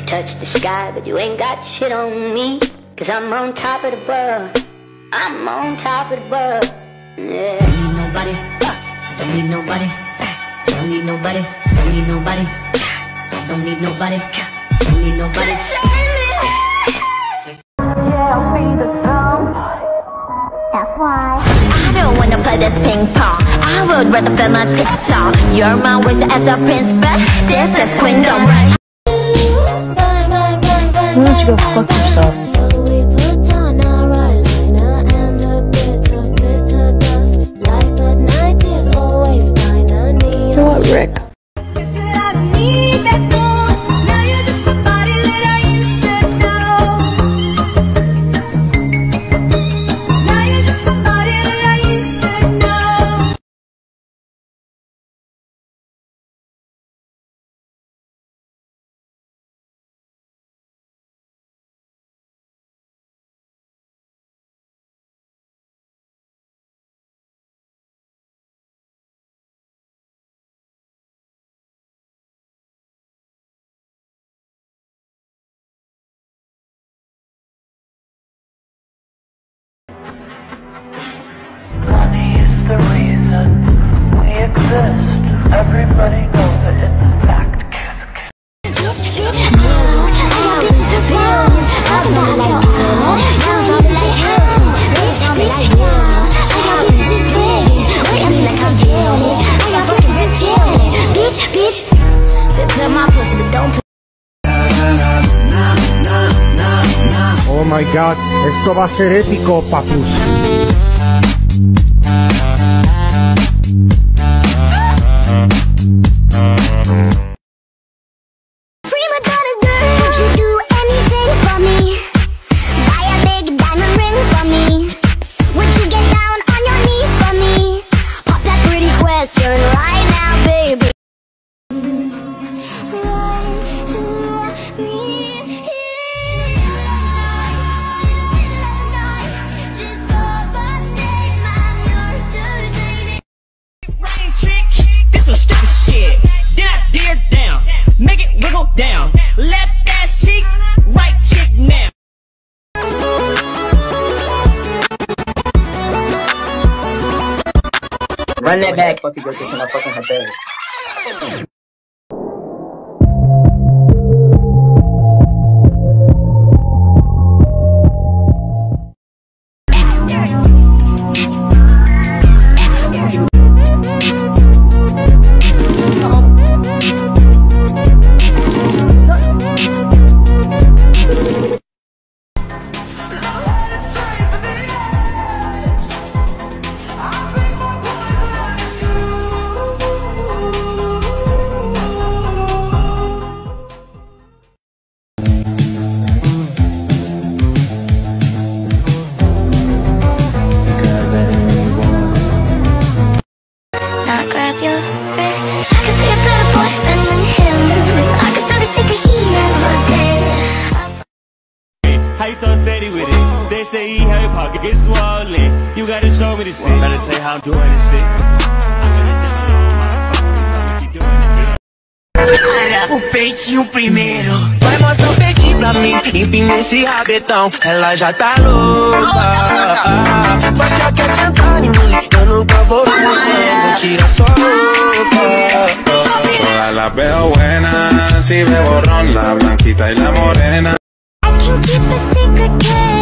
touch the sky, but you ain't got shit on me. Cause I'm on top of the world. I'm on top of the world. Yeah. Don't need nobody. Don't need nobody. Don't need nobody. Don't need nobody. Don't need nobody. Don't need nobody. Yeah, I'll be the drum. That's why I don't wanna play this ping pong. I would rather film a TikTok. You're my waist as a prince, but this is queendom. Why don't you go fuck yourself? What, Rick? The reason we exist. Everybody knows that it's a fact. Oh my god, esto va a ser épico, papus. Make it wiggle down. Left ass cheek, right cheek now. Run that back, fucking go to my fucking hotel. How you so steady with it? They say he how your pocket get swollen. You gotta show me this shit. Better tell you how I'm doing this shit. O peitinho primeiro. Vai mostrar o peitinho pra mim. Empina esse rabetão. Ela já tá louca. Vai já quer sentar em mim. Eu nunca vou fumar. Tira sua roupa. Todas las veo buenas. Si veo borrón, la blanquita y la morena. I can keep a secret,